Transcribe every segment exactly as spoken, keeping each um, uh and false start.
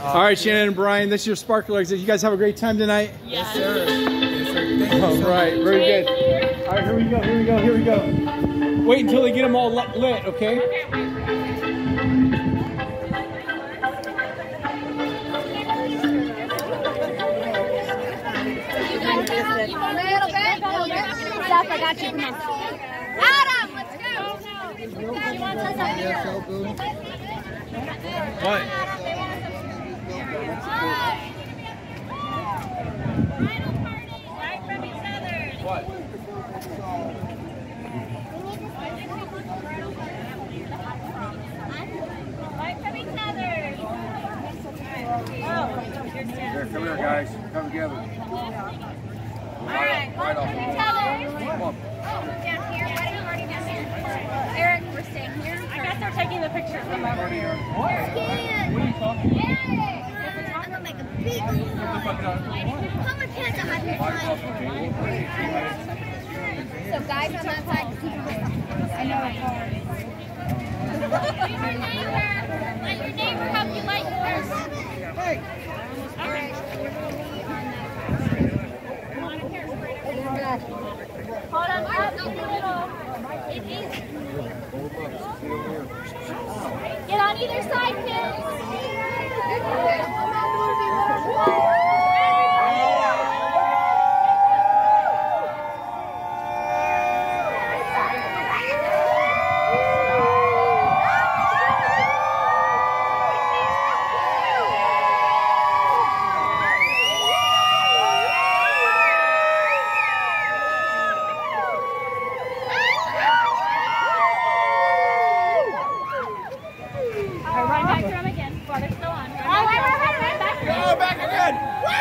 All right, Shannon and Brian, this is your sparkler exit. You guys have a great time tonight? Yes, sir. Yes, sir. Thank you All so right, much. very good. All right, here we go, here we go, here we go. Wait until they get them all lit, lit, okay? Okay, wait. You want a little bit? Steph, I got you. Come on. Adam, let's go. She wants us up here. What? Right from each other. What? Right from each other. Oh, here's Sam. Here, come here, guys. Come together. All right, Right off. from each other. Come on. Down here, wedding party down here. Eric, we're staying here. I guess they're taking the picture from over here. What are you talking about? I'm gonna make a big one. Put my pants on my So guys on that side. I know it's hard. Leave your neighbor. Let your neighbor help you light yours. Hey! Hold on up in the middle. It's easy. Get on either side, kids. Run back to him again while they're still on. Run back, Oh, right, to him. right, right, Run back to him. Go back again!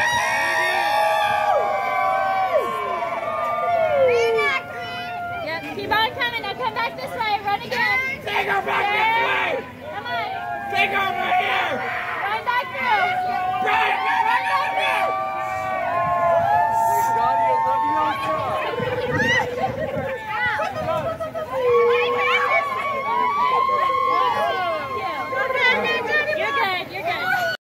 Yep, keep on coming. Now come back this way. Run again. Take her back this way! Come on. Take her over here!